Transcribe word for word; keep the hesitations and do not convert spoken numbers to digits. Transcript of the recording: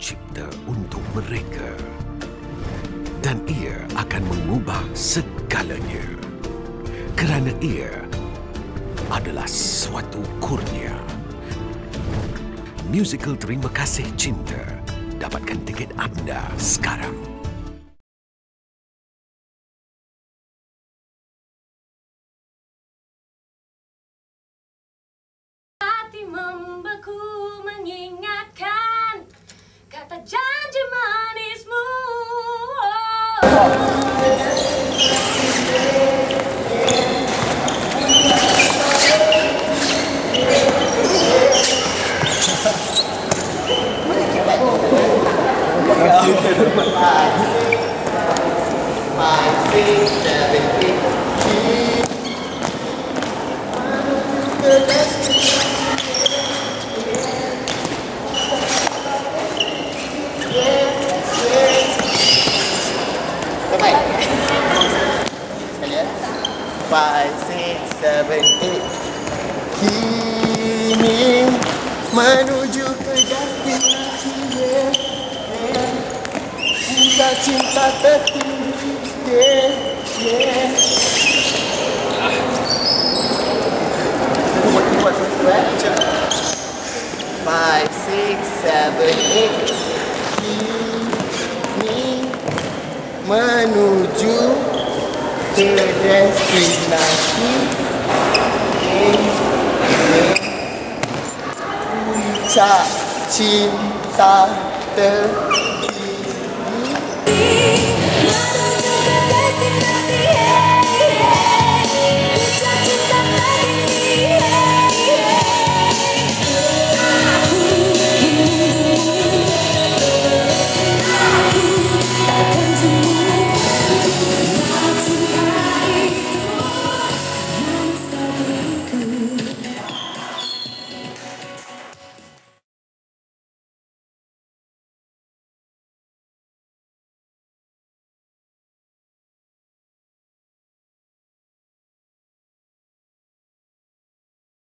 dicipta untuk mereka. Dan ia akan mengubah segalanya. Kerana ia adalah suatu kurnia. Musical Terima Kasih Cinta. Dapatkan tiket anda sekarang. Hati membeku mengingatkan kata janji manismu. Oh. Five, six, seven, eight, five, six, seven, eight. Kini menuju ke destinasi. Cinta cinta tertinggi. Yeah, yeah. Buat sesuatu aja. Five, six, seven, eight. Kini menuju ke destinasi. Puncak cinta ter